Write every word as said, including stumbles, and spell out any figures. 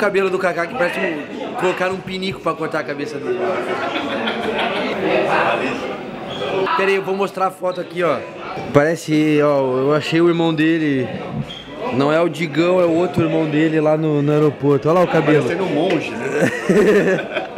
cabelo do Kaká que parece um... colocaram um pinico pra cortar a cabeça dele. Pera aí, eu vou mostrar a foto aqui, ó. Parece, ó, eu achei o irmão dele. Não é o Digão, é o outro irmão dele lá no, no aeroporto. Olha lá o cabelo. Parecendo um monge, né?